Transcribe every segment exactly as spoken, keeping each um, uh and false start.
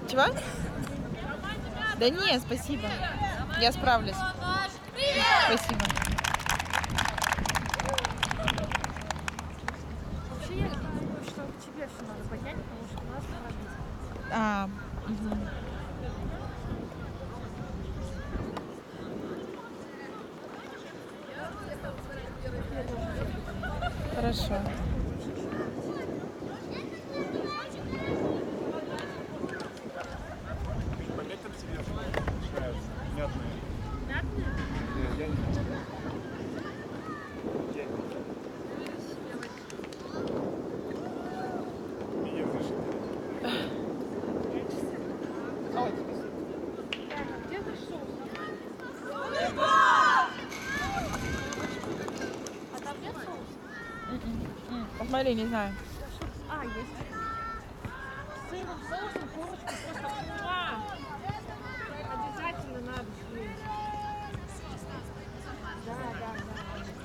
Чего? Да не, спасибо. Я справлюсь. Спасибо. Вообще я думаю, что к тебе все надо поднять, потому что у нас пробить. А, угу. Хорошо. Пометь там себе, что нравится. Мятные. Мятные? Я, я не знаю. Я не Не ешь. Ой, спасибо. Так, а где наш соус? А там нет соуса? Посмотри, не знаю. А, есть. С сырным соусом курочку просто ура! Обязательно надо съесть. Да, да, да.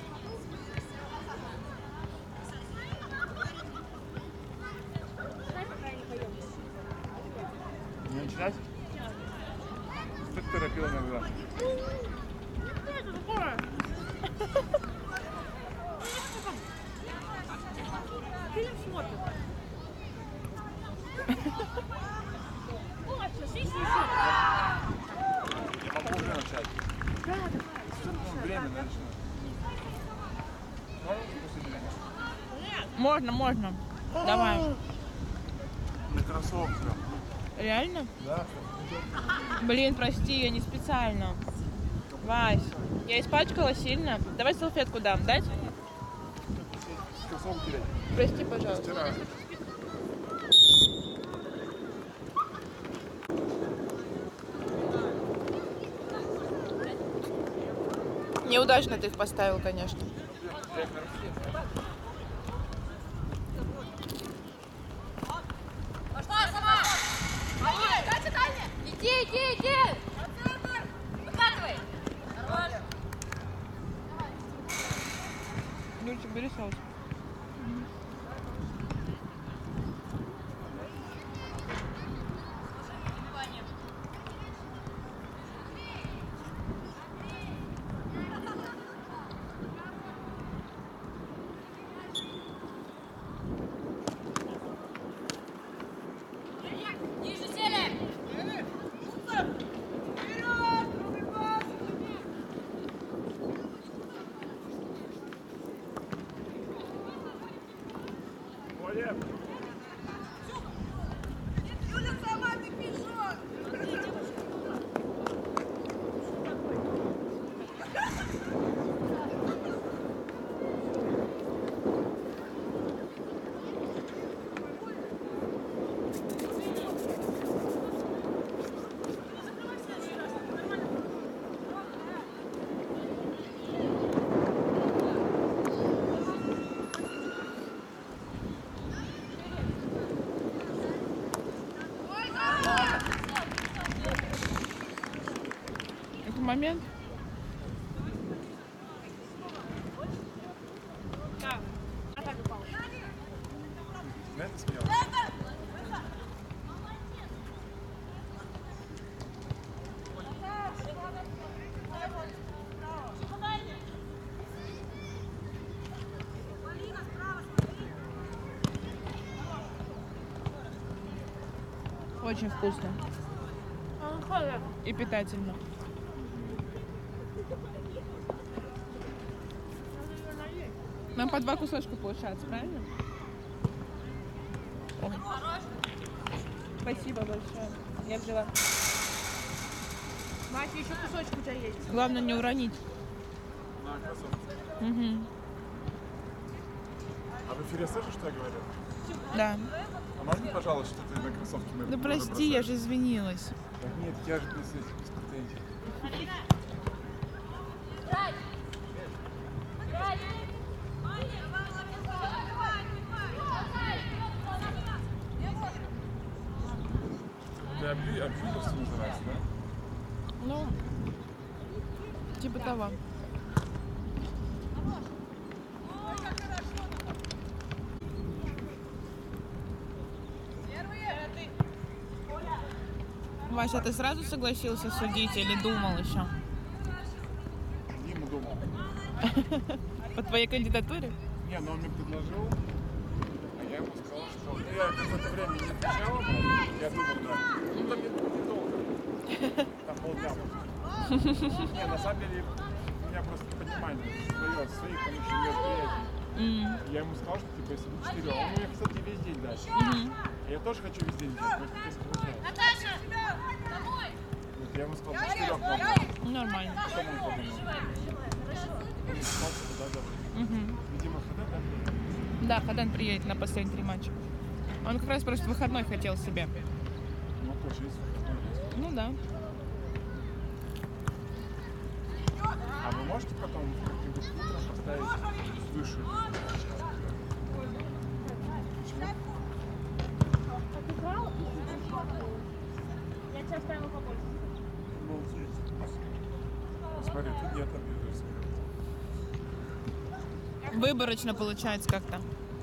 Давай пока не поем. Не начинать? Что ты торопил иногда? Что это такое? Фильм смотрит. О, сейчас, еще, еще. Я могу уже начать. Да, давай, что Ну, начинать? время Да, да. начну. Можно после меня? Можно, можно. Давай. На кроссовке. Реально? Да. Блин, прости, я не специально. Вась, я испачкала сильно. Давай салфетку дам, дать? Кроссовки терять. Прости, пожалуйста. Стираю. Неудачно ты их поставил, конечно. Пошла сама! Али, дайте Таня! Иди, иди, иди! Выкатывай! Хорош! Юрчик, бери соус. Ниже сели! Оля! Юля, сама ты пишешь! Это момент. Да. А так упал. На это смело. Очень вкусно. А он ходит. И питательно. Нам по два кусочка получается, правильно? Ой. Спасибо большое. Я взяла. Мать, еще кусочек у тебя есть. Главное не уронить. На кроссовки. Угу. А в эфире слышишь, что я говорю? Да. А можно, пожалуйста, что ты на кроссовки мы Да прости, я же извинилась. Да нет, я же без этих без претензий. Играй! Играй! Ты обви- обвиделся называется, да? Ну, типа того. Вася, ты сразу согласился судить или думал еще? Дима думал. По твоей кандидатуре? Не, но он мне предложил, а я ему сказал, что... Ну, я какое-то время не отвечал, я думал, да. Ну, там недолго. Там полдня. Не, на самом деле, у меня просто понимание свое, своих там еще мероприятий. Mm. Я ему сказал, что типа, если будет четыре, он мне, кстати, весь день дать. Мгм. Я тоже хочу весь день делать, но это не получается. Наташа! Домой! Вот я ему сказал, до четырех помню. Ну, нормально. Потом он подумал. Он сказал, что да, да. Мгм. Видимо, хода, да? Да, Хадан приедет на последние три матча. Он как раз просто выходной хотел себе. Ну, тоже есть. выходной. Ну да. А вы можете потом как-нибудь утром поставить выше? Почему? Как играл, и я тебя оставила побольше. Ну, здесь. Смотри, тут нет объявления. Выборочно получается как-то.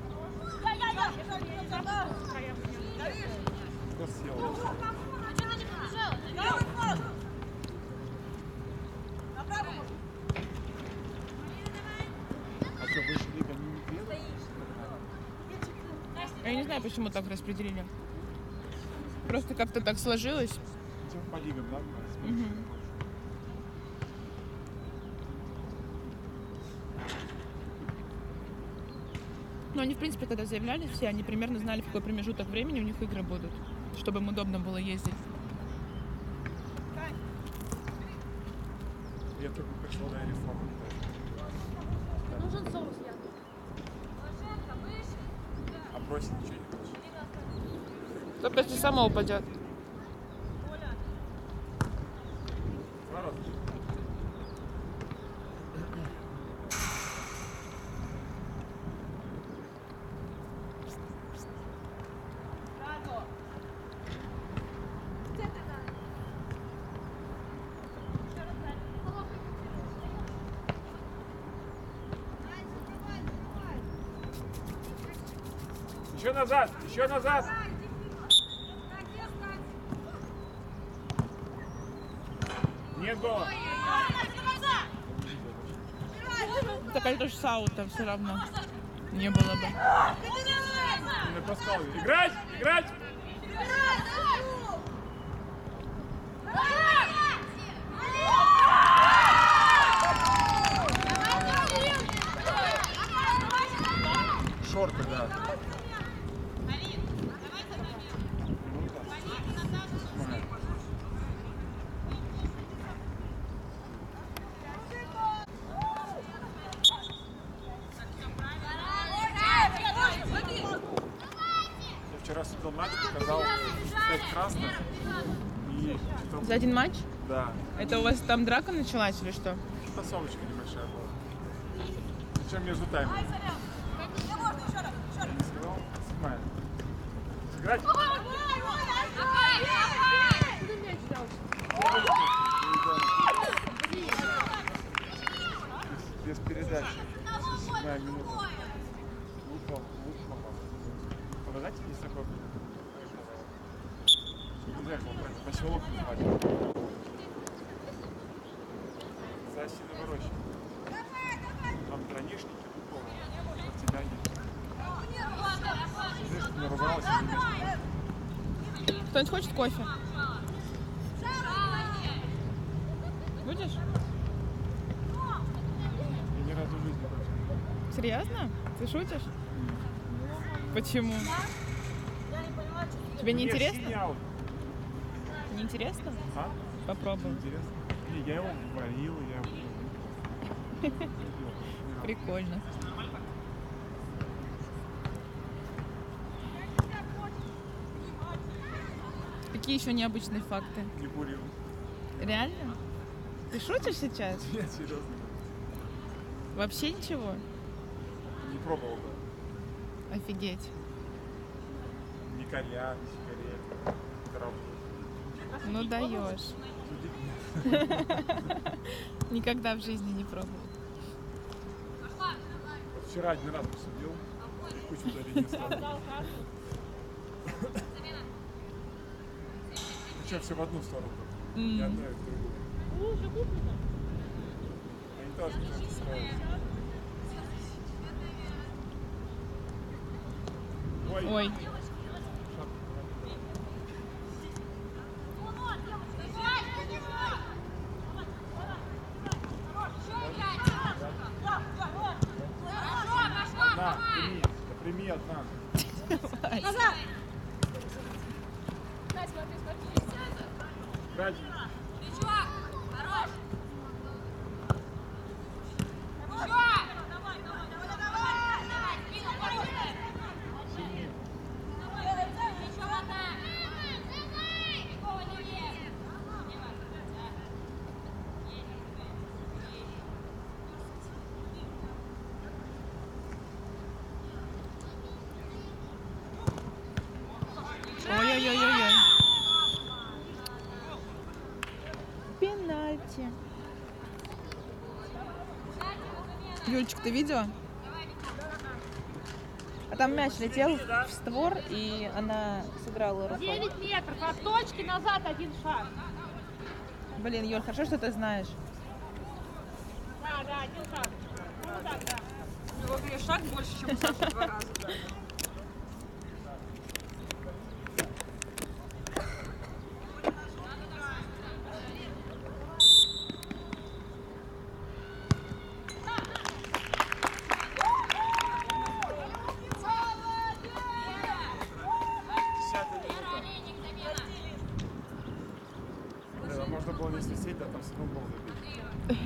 Кто съел? А что ты не побежала? А что, выше лига не приедут? Я не знаю, почему так распределили. Просто как-то так сложилось. Идем по лигам, да? Мгм. Ну, они, в принципе, когда заявляли все, они примерно знали, в какой промежуток времени у них игры будут, чтобы им удобно было ездить. Я только пришел на реформу. Нужен соус, я. А бросить ничего не хочешь? Только если само упадет. Ворот. Еще назад, еще назад. Нет гола. Такая тоже саута все равно не было бы. Не напускал. Играть, играть. Шорты, да. Я вчера смотрел матч, показал пять красных и что-то- За один матч? да, Это у вас там драка началась или что? тусовочка небольшая была. Причем между таймом. Не сказал, снимай. Сыграть? Без передачи. Седьмая минута. Лупал, лупал. Подогнать не такой. Нельзя его поселок называть. За Синоворощи. Там гранишники, Лупова, Протяняне. Знаешь, что наругалась и не Кто-нибудь хочет кофе? Будешь? Я ни разу в жизни больше. Серьезно? Ты шутишь? Почему? Тебе не Мне интересно? синий аут. Не интересно? А? Попробуй. Интересно. Не, я его варил, я его... Прикольно. Какие еще необычные факты? Не курил. Реально? Ты шутишь сейчас? Я серьезно. Вообще ничего? Не пробовал, да. Офигеть. Ни кальян, ни сигарет, траву. Ну даешь. Судить нет. Никогда в жизни не пробовал. Вот вчера один раз посудил, кучу ударений ставил. Причем все в одну сторону. М. Не одна и в другую. Они тоже что-то строят. Ой. Ой. Одна, прими. Да прими одна. Назад! Дай, смотри, смотри. Ради. Чувак, хорош! Давай, давай, давай, давай, давай! Давай, двигай, пошли! Еще одна! Никого не лезь! Ой-ой-ой-ой-ой. Пенальти. Юльчик, ты видела? А там мяч летел в створ, и она сыграла рукой. девять метров от точки назад один шаг. Блин, Юль, хорошо, что ты знаешь. Да, да, один шаг. Ну так, да. У него, говорю, шаг больше, чем у Саши в два раза. Десятая минута. Да, можно было не свистеть, да, там все равно был забить.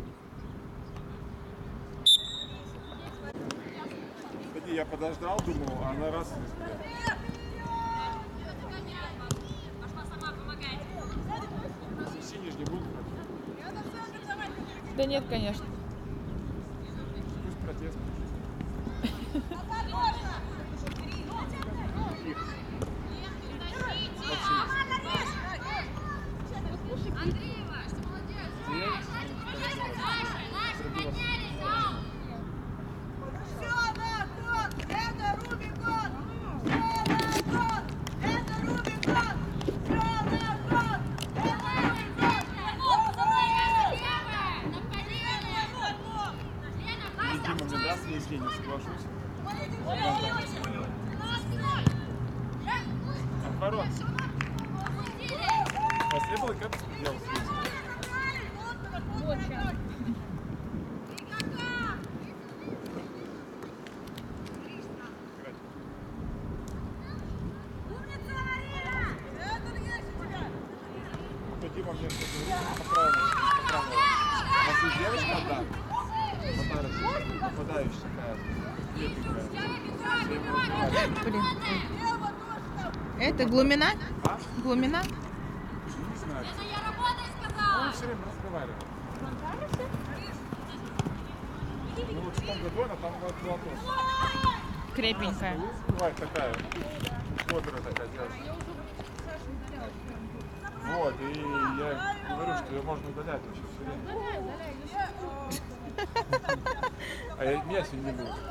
Кстати, я подождал, думал, а она раз и сбила. Пошла сама помогать. Если синие ж не будут. Да нет, конечно. Пусть протест. Андреева, что молодец! Дальше, дальше, поднялись, ау! Или Дима мне даст, если я не соглашусь. Отворот. Последовало, как ты делал свет? То Дима мне что-то поправил. Поправил. У нас есть девочка одна. Подарочек. Попадающая такая. Летненькая. Блин. Это Глумина? А? Глумина? Не знаю. Я работаю, сказала! Он все время разговаривает. Ну вот в том году она там была тоже. Крепенькая. Бывает такая. Бодра такая девушка. Вот, и я говорю, что ее можно удалять вообще все время. А я, меня сегодня не будет.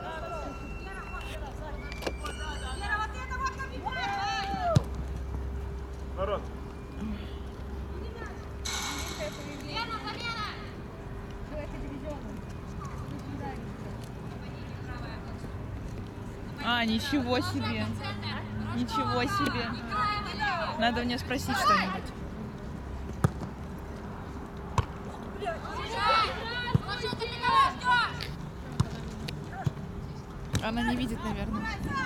Народ. Лена, замена! А, ничего себе. Ничего себе. Надо у нее спросить что-нибудь. Она не видит, наверное.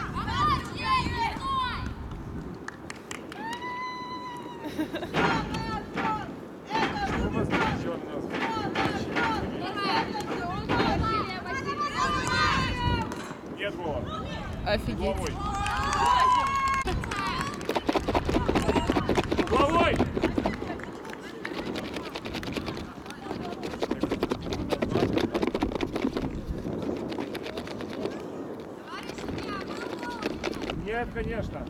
Ну, у вас еще у нас. Нет, Вова. Офигеть. Головой. Головой! Нет, конечно.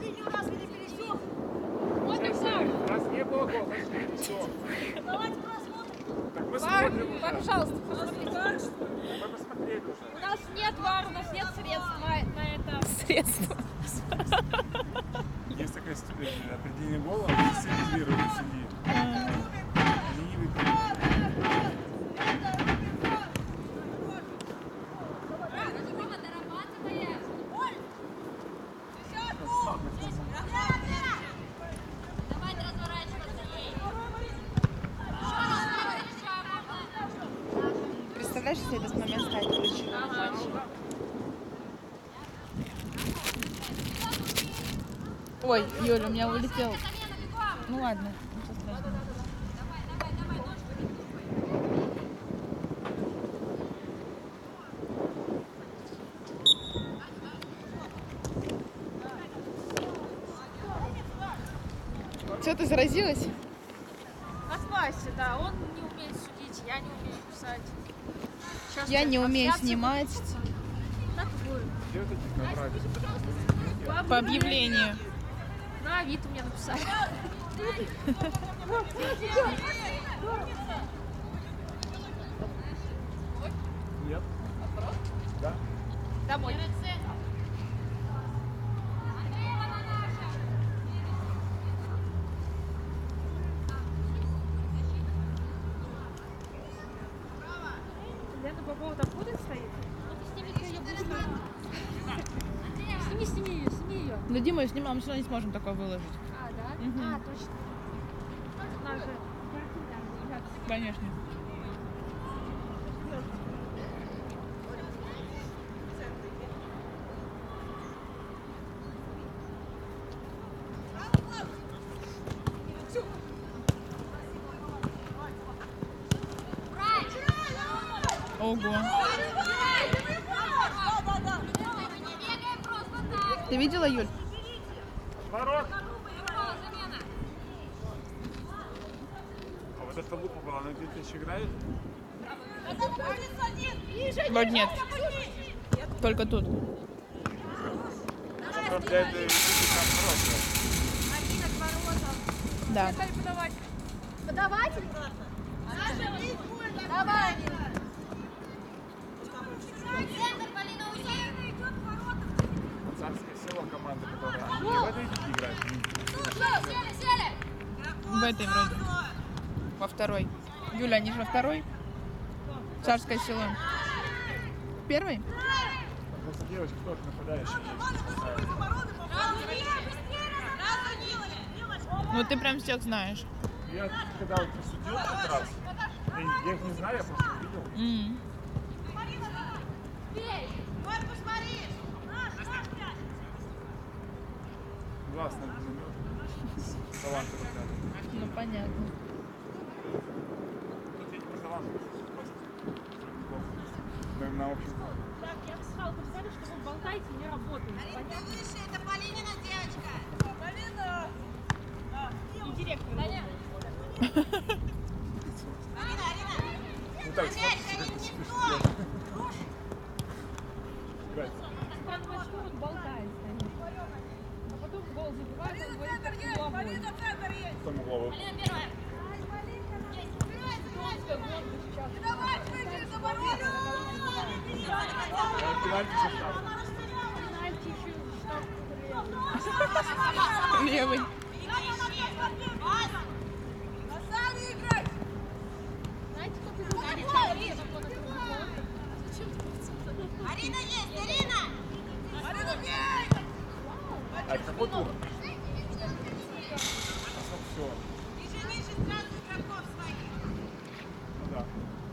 У нас не было гола, значит, все. Так мы смотрим уже. Пожалуйста, посмотрите. Мы посмотрели уже. У нас нет вар, у нас нет средств на, на это. Средства. Есть такое определение гола. Если если этот момент станет ключевым в матче. Ой, Юля, у меня улетел. Ну ладно, ничего страшного. Что, ты заразилась? От Васи, да, он не умеет судить, я не умею писать. Сейчас Я как не умею трансляции снимать. будут. Так будет. Где вот этих набрали? По объявлению. На Авито мне написали. Нет. Да? Домой. Лена Бобова там будет стоит? Снимите ее, буду Сними, сними ее, сними ее. Ну, Дима, снимаем, мы все равно не сможем такое выложить. А, да? Мгм. А, точно. Она же... Конечно. Ого. Ты видела, Юль? Ворот! А вот эта лупа была, она где-то еще играет? Вроде нет. Только тут. Что для этой лупы там хорошая? Да. Подавать. Подавать? Давай. Царское село команда, которая... Они не в этой лиге играют? В этой вроде. Во второй. Юля, они же во второй? Царское село. Первый? Просто девочки тоже нападающие. Ну ты прям всех знаешь. Я когда вот посудил как раз, я, я их не знаю, я просто увидел. М. Классно, таланты ребята. Ну понятно. Тут ведь про таланты просто неплохо. Мы им на общем. Так, я сказала, представили, что вы болтаете, не работаете. Это Полинина девочка. И директор. Ну так, смотрите, как ты спишь. Играть. Странно, что вот болтает. А потом гол забивает, он говорит, как головой. Потом голову. Пенальти состав. Пенальти еще штраф. Левый. Знаете, как это говорит? Арина есть, Арина! А это какой тур? Все. Ниже, ниже, сразу игроков своих. Ну да.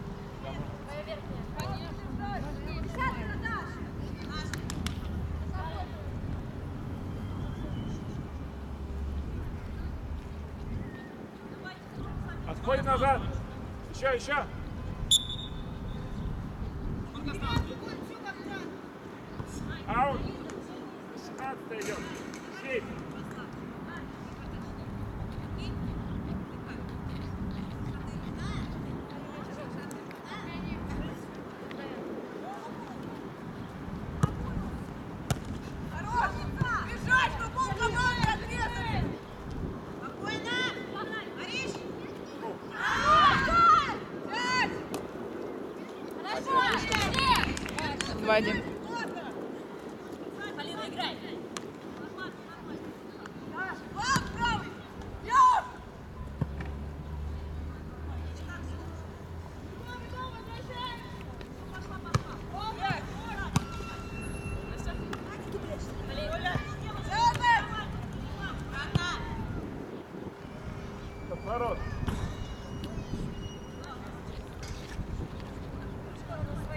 Отходит назад. Еще, еще. Аут. шестнадцать идет. Шесть. Бежать, футбол команды отрезали! Спокойно! Ариш! Хорошо! Два один. Полина, играй! Ворот.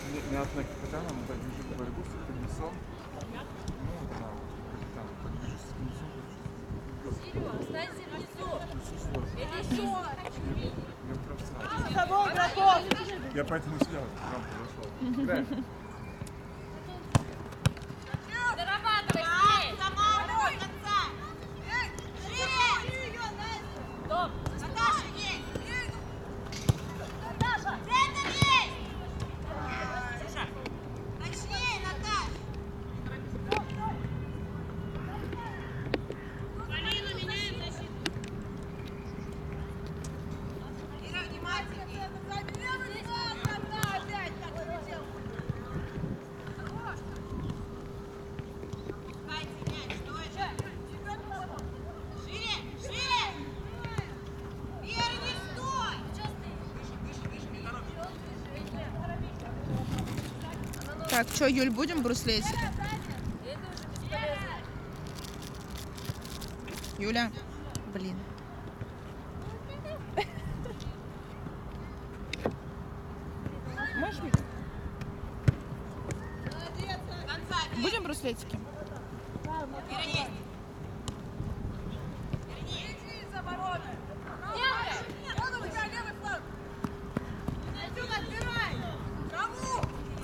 не, не от капитана, но подвижу борьбу с колесом. Ну, да, капитан, подвижу с колесом. Серега, останься внизу. Очень сложно. Это еще. Я профессионал. Я поэтому сюда к вам подошел. Играем. Зарабатывай здесь. Сама до конца. Шире. Стоп. Наташа есть. Наташа. Центр есть. Точнее, Наташа. Полина, меняем защиту. Ира, внимательнее. Пускайте мяч, дольше. Шире, шире. Ира, не стой. Так, что, Юль, будем бруслеть? Юля, блин. Можешь мне? Конца, Будем бруслетики? Ира есть. Иди из обороны. Нет, он у тебя левый фланг. Отсюда отбирай. Кому?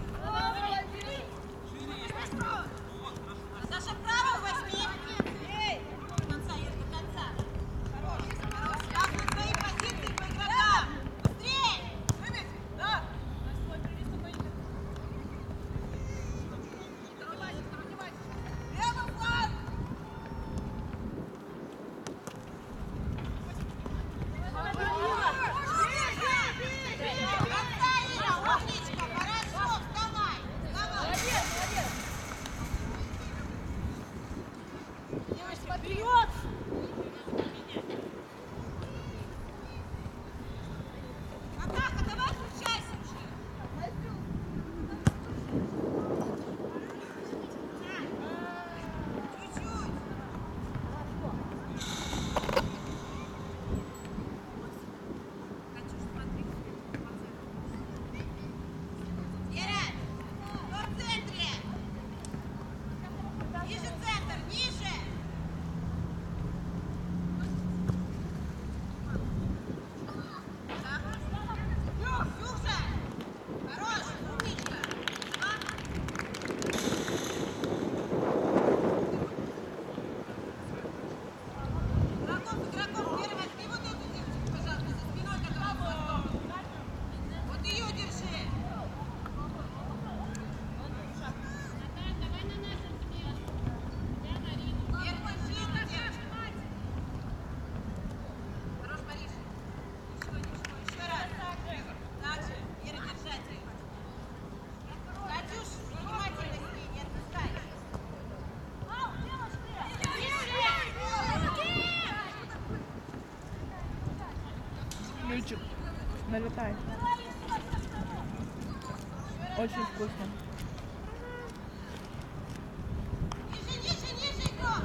Наташа, право возьми. Эй, до конца, Ир, до конца. Хорош, хорош. Как на своей позиции по игрокам. Быстрее. Да. Левый фланг. Конца, Ира, умничка, хорошо, вставай. Вставай. Вперед! Атака, давай включайся уже! Чуть-чуть! Катюш, смотри, Ира, кто в центре? Ниже центр, ниже! Ксюша! Хорош, умничка! Игроков, игроков, Вера, возьми вот эту девочку, пожалуйста, за спиной, которая с хвостом. Вот ее держи! Вера, держи эту девочку! Хорош, Мариш! Ничего, ничего, еще раз! Так же, Вера, держать их! Катюш, внимательно с ней, не отпускай! Юльчик, налетай. Очень вкусно. Ниже, ниже, ниже, игрок!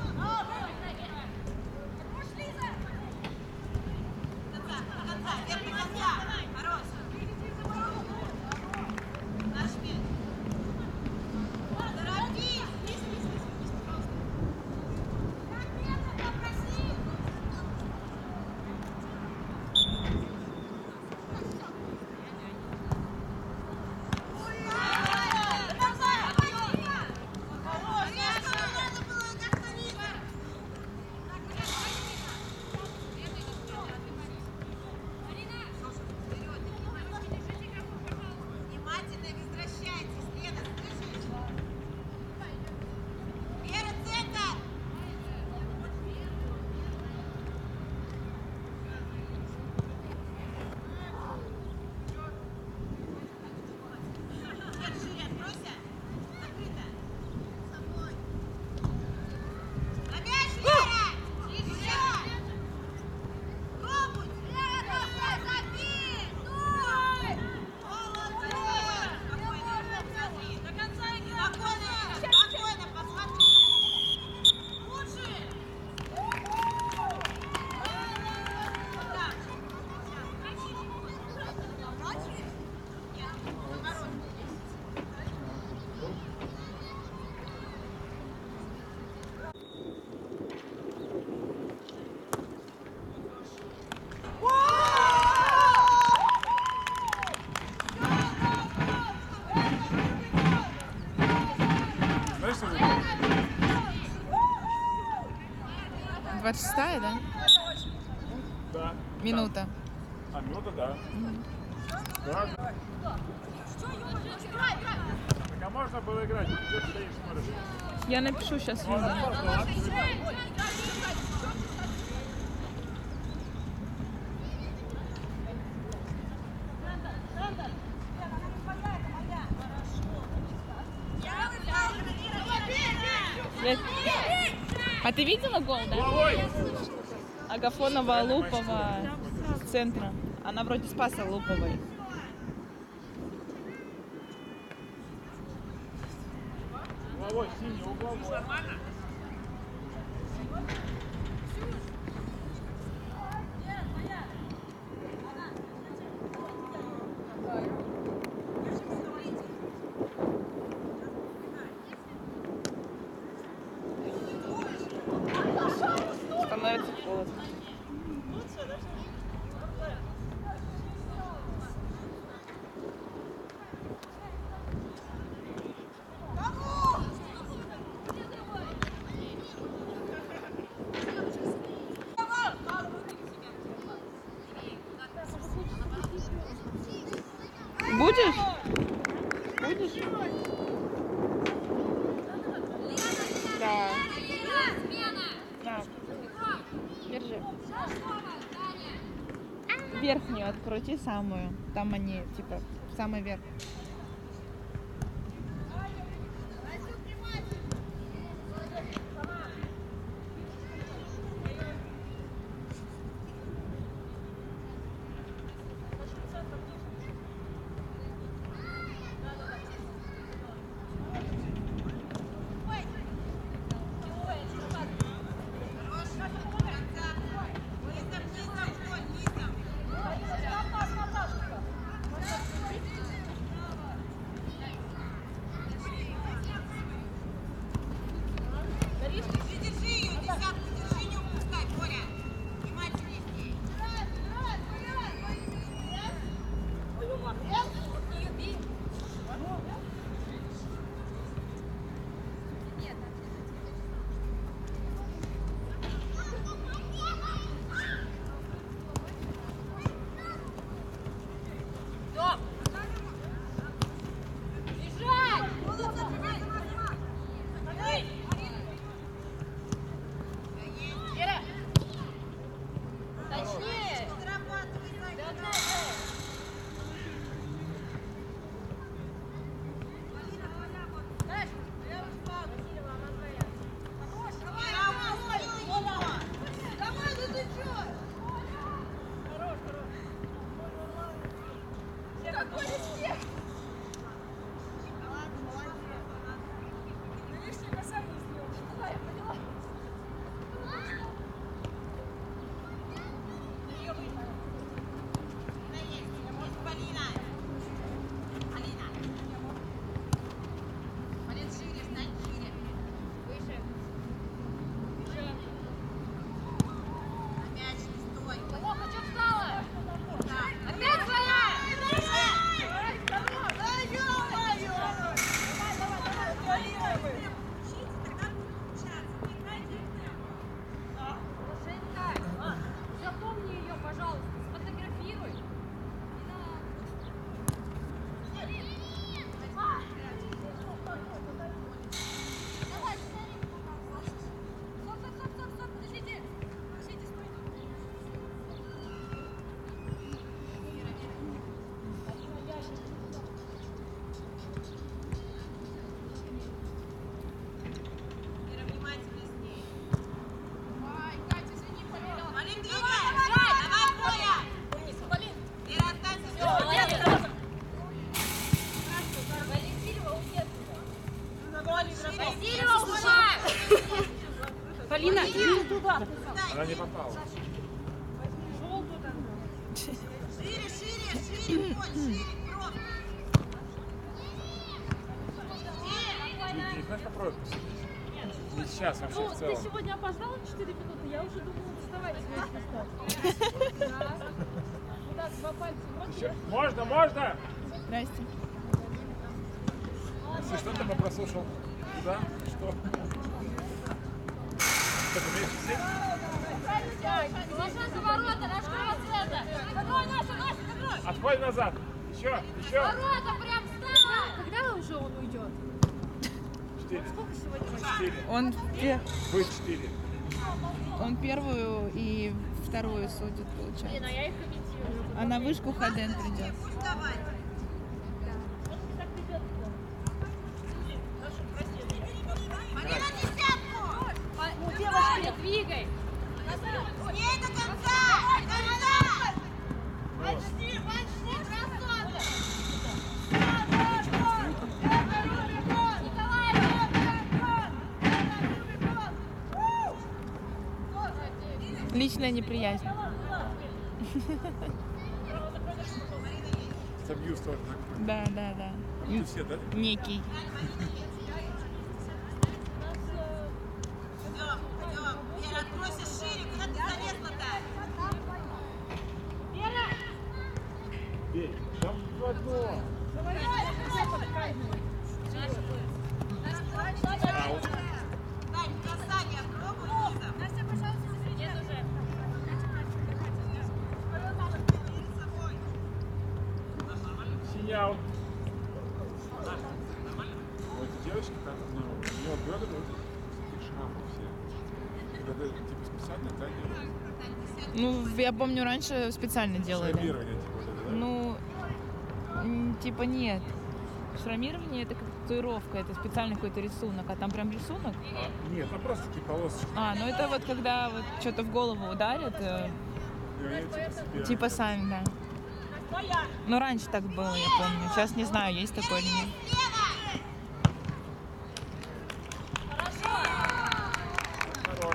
До конца, до конца, Вер, до конца! Хорош! Наш мяч! Торопись! Попроси! двадцать шестая, да? Да. Минута. А, минута, да. Да. Так, а можно было играть? Ты стоишь, смотришь. Я напишу сейчас Можно Юле. просто, ладно? Я- А ты видела гол, да? Головой! Агафонова, Лупова с центра. Она вроде спаса Луповой. Головой, синий, угловой. Становится холодно. Будешь? Будешь? Да. Да. Держи. Верхнюю открути самую. Там они, типа, самый верх. Держи ее, десятку, держи, не упускай, Боря. Внимательнее с ней. Запомни ее, пожалуйста, сфотографируй. Вера, внимательнее с ней. Ай, Катя, извини, повелела. Полин, двигай! Давай, Боря! Вера, останься. Васильева, ушла! Полина, иди туда. Она не попала. Шире, шире, шире, вход, шире, просто. Не знаешь, попробуй посидеть. Не сейчас, вообще Ну, в ты целом. сегодня опоздала четыре минуты, я уже думала вставать с места. Да. Ну так, два пальца в рот. Еще- Можно, можно! Здрасте. Если что-то бы прослушал. Да? Что? Что, ты умеешь сидеть? Ложа за ворота, раскрой центр. Закрой, Наша, Наша, закрой. Отходи назад. Еще, еще. Ворота прям вставай. Когда уже он уйдет? Четыре. Сколько сегодня? Четыре. Он, пе- Вы четыре. он первую и вторую судит, Блин, а получается. я их комментирую. А на вышку Хаден придет. Давай. Марина, десятку! Ну, девочки, не двигай. С ней до конца! До конца! Почти, почти, красотка! Личная неприязнь. Собьюсь тоже. Да, да, да. Вы все, да? Некий. Идем, идем. Вера, откройся шире, куда ты залезла-то? Бей. Там в одно. Аут. Дань, касание, пробуй, Лиза. Настя, пожалуйста, нет уже. Перед собой. Синий аут. Вот девочка, как ну, у нее бедра вот такие шрамы все. Это типа специально, да, делают? Ну, я помню, раньше специально делали. Шрамирование, типа, вот это, да? Ну, м, типа нет. Шрамирование это как татуировка, это специальный какой-то рисунок, а там прям рисунок. А, нет, там просто такие полосочки. А, ну это вот когда вот что-то в голову ударят, э, И они типа себе... типа сами, да. Ну раньше так было, я помню. Сейчас не знаю, есть такое или нет. Хорош.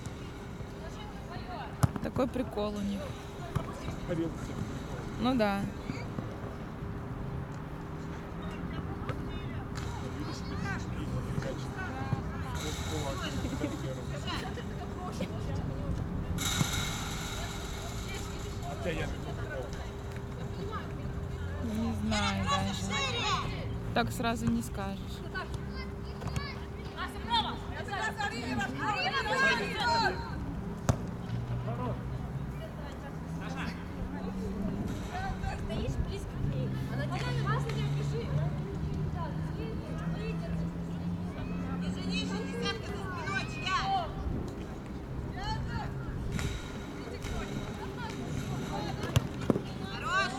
Такой прикол у них. Парился. Ну да. Видишь, себе и качество. Вот кулак, консервы. Хотя я не попробовал. Не знаю даже. Так сразу не скажешь. Настя, право. Стоишь близко к ней. Она тебя классно не опиши. Извини, шестидесятка за спиной, чья? Хорош!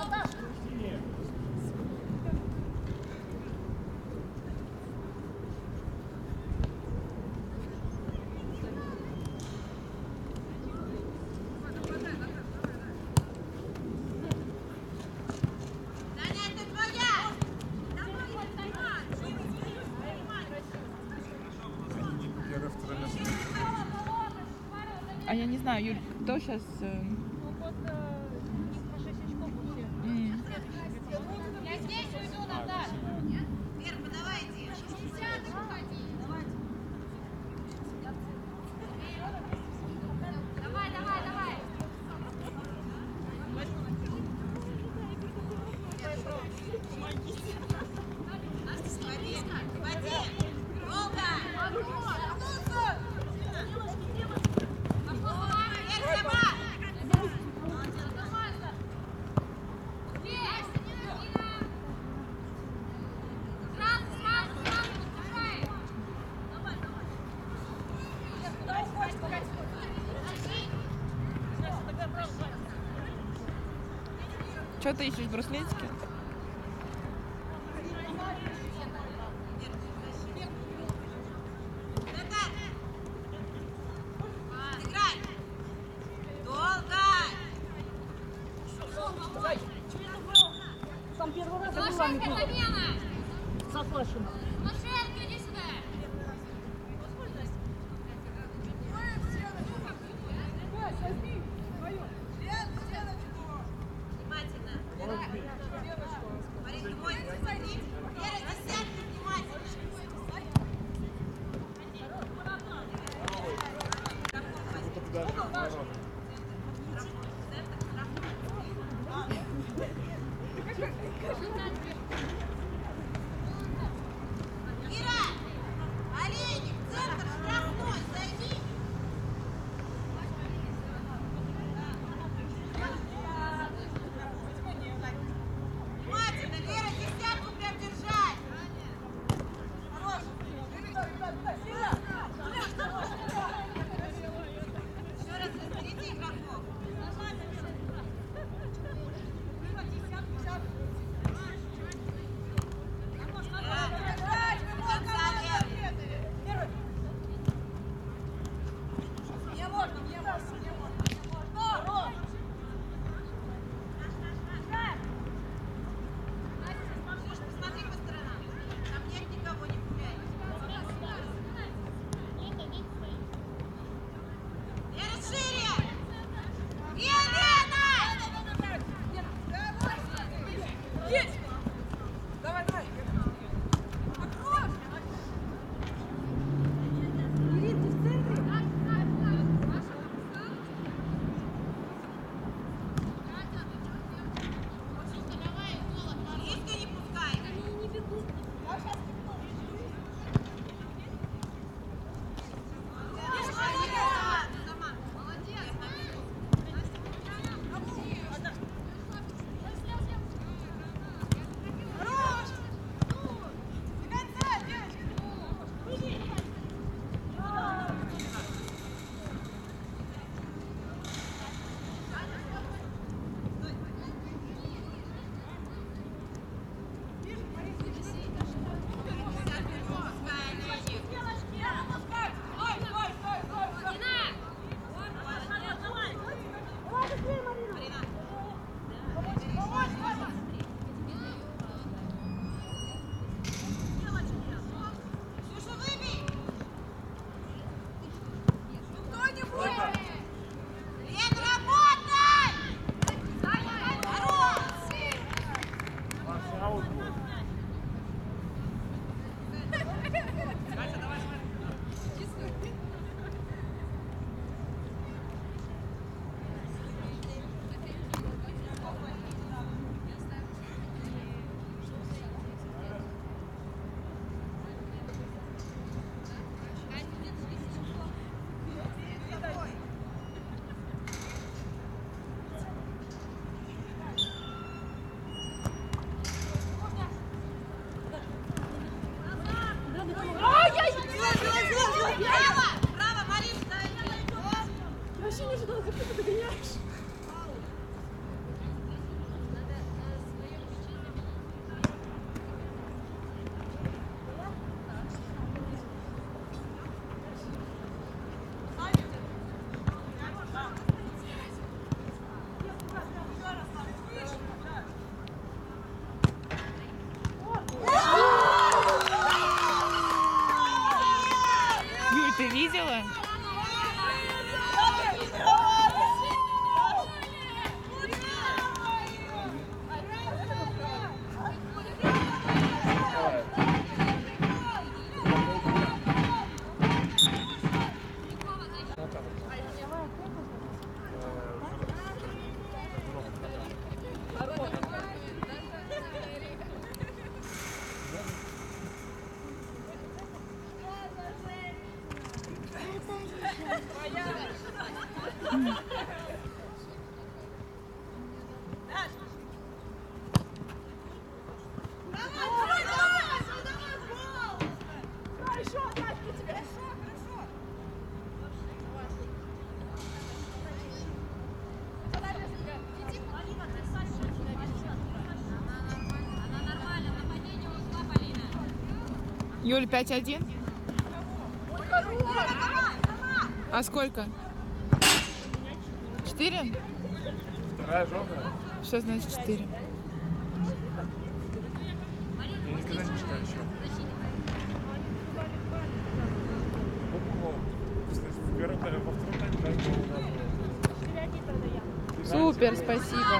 Таня, это твоя! Они не первое, второе место. А я не знаю, Юль, кто сейчас... Ну вот э, по шесть очков у всех. Я здесь уйду, Наташа. Вер, подавайте! Давай, давай, давай. Води! Води! Долго! Вер, сама! Что ты ищешь, браслетики? Назад! Сыграй! Долго! Там первый раз я была Машенька, замена. заплачена. Машенька, иди сюда. Внимательно! видела? Юль, пять один? А сколько? Четыре? Вторая желтая. Что значит четыре? Я никогда не читаю еще. В первом тайме, во втором тайме дай гол у нас был. Супер, спасибо.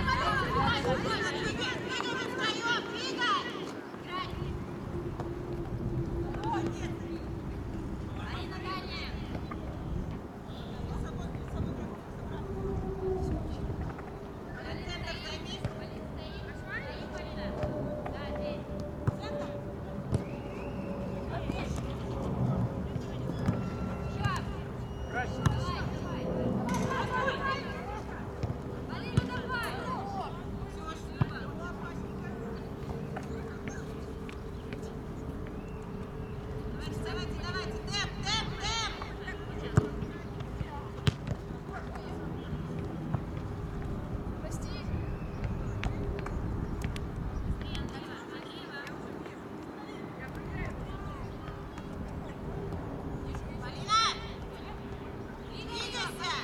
Давайте, давайте, темп, темп, темп! Полина! Двигайся!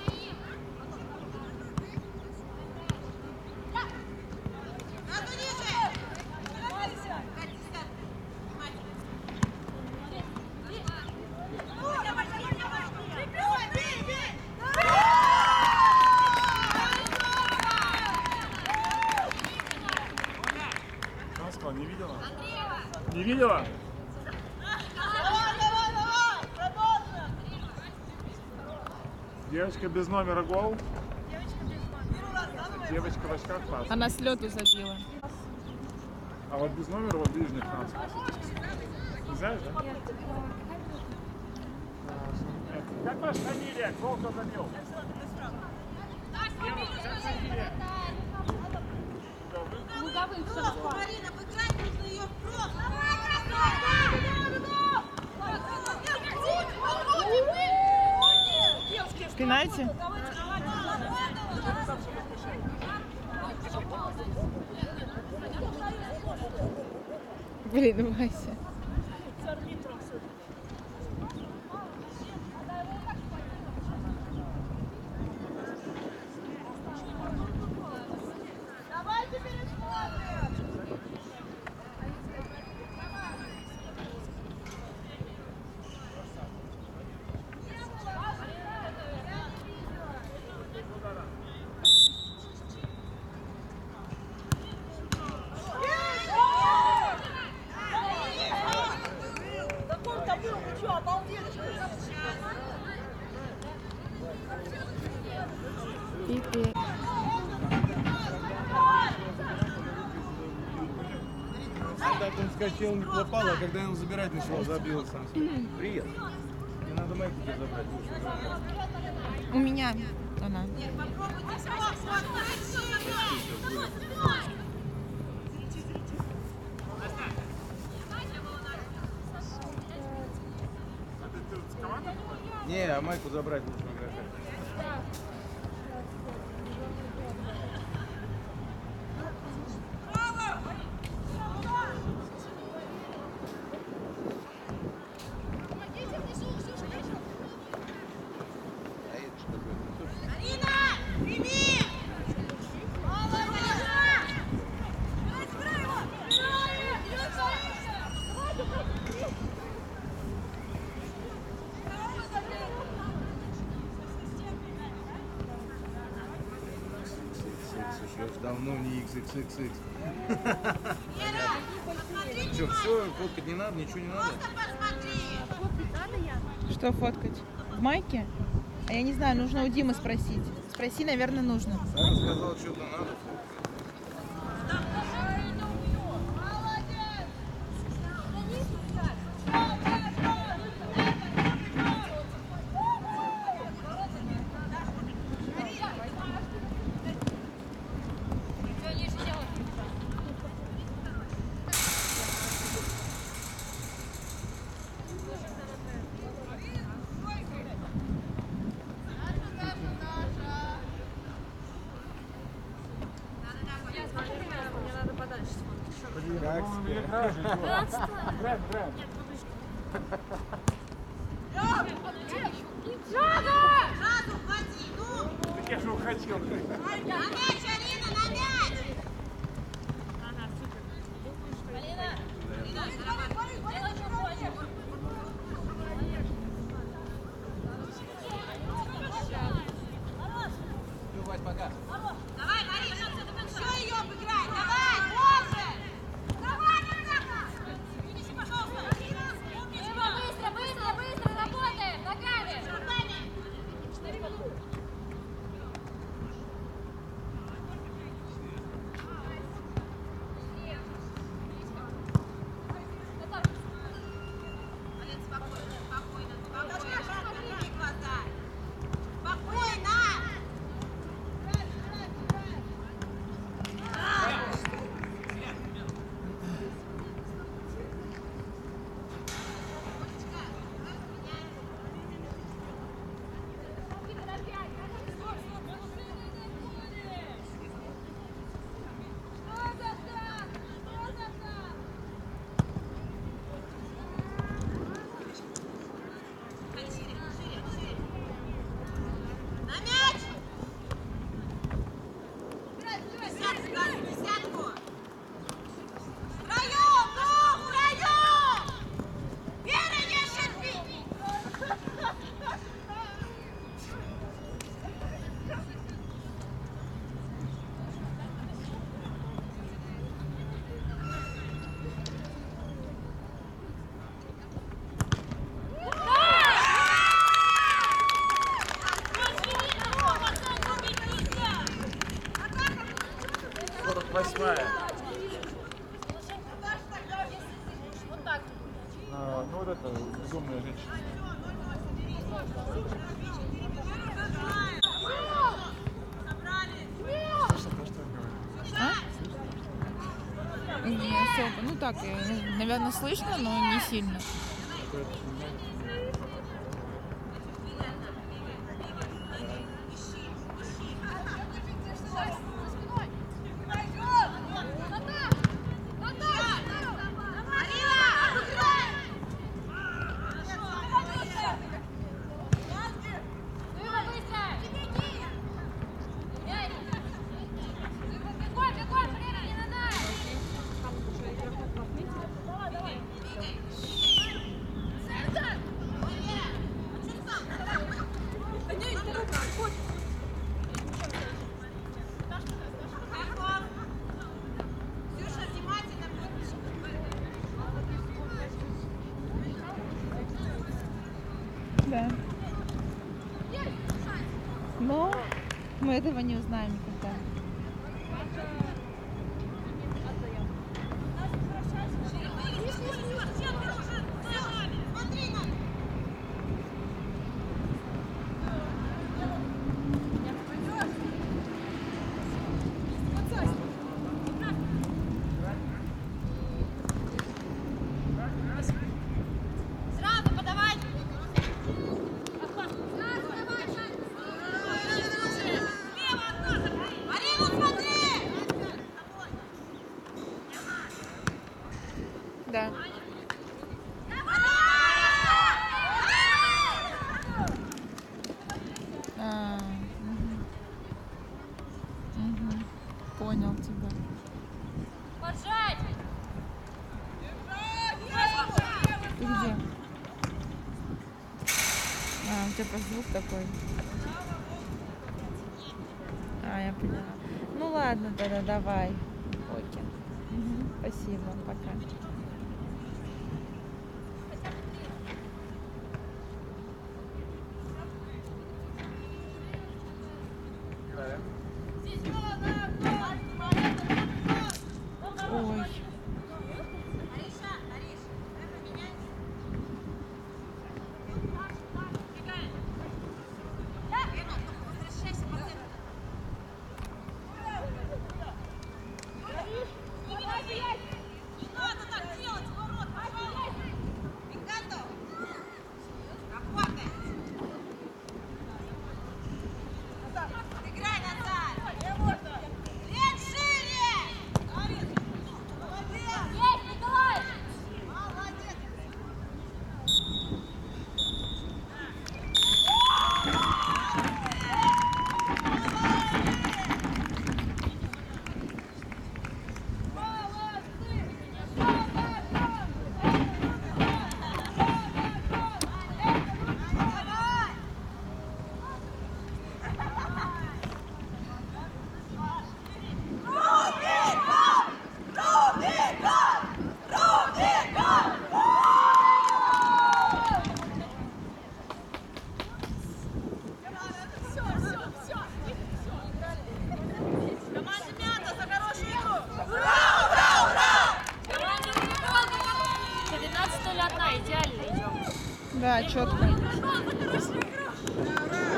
Надо ниже! Катя, сядь. Внимательно. Что она сказала? Не видела? Не видела? Давай, давай, давай! Продолжим! Девочка без номера гол. Девочка в очках пас. Она с лету забила. А вот без номера вот ближних нас. Не знаешь, да? Как ваша фамилия? Гол кто забил? Луговых все Просто, Марина, обыграть нужно ее просто! Пенальти? Блин, Вася. Давайте пересмотрим! Какой-то был, вы что, обалдели, что ли? Пипи. Когда он скачал, не попал, а когда он забирать начал, забил сам себе. Привет. Мне надо майку тебе забрать. У меня она. Попробуйте спать, спать, Не, а майку забрать лучше игрока. Марина, прими! Давно не икс икс икс икс. Вера, посмотри, Что, все, фоткать не надо, ничего не надо? просто посмотри. Что фоткать? В майке? А я не знаю, нужно у Димы спросить. Спроси, наверное, нужно. Сара сказала, что-то надо. Мне надо подальше смотреть. Как Играем, играем. Сразу уходи, ну. Так я же уходил. На мяч, Арина, на мяч. Давай, Марина, еще ее обыграй. Давай, больше. Давай, Натаха. Финиши, пожалуйста. Быстро, быстро, быстро работаем ногами. Руками. Олег, спокойно, спокойно, спокойно. Закрой глаза. Спокойно. Шире, шире, шире. На мяч! Десятку, Галя, десятку! Втроем, ну, втроем! Вера, не шипи! сорок восьмая. А, ну вот это безумная женщина. Слышно то, что я говорю? Не особо. Ну так, э, наверное, слышно, но не сильно. Ксюша, внимательно будешь. Да. Но мы этого не узнаем никогда. Смотри на. Сразу подавай. Марину, смотри! Да. А, мгм. Мгм. Понял тебя. Поджать! Ты где? А, у тебя просто звук такой. А, я поняла. Ну ладно, тогда давай. Окей. Мгм, спасибо, пока. Играем. Ой. Ариша, Ариш, давай поменяемся. Лена, возвращайся по центру. Не надо так делать, ворот, пожалуйста. Рикардо, работай. Играй назад. Лен шире. Ариш, молодец. Есть, Николай. Молодец. Команда Мята за хорошую игру! девятнадцать ноль один, идеально идем. Да, четко. За хорошую игру!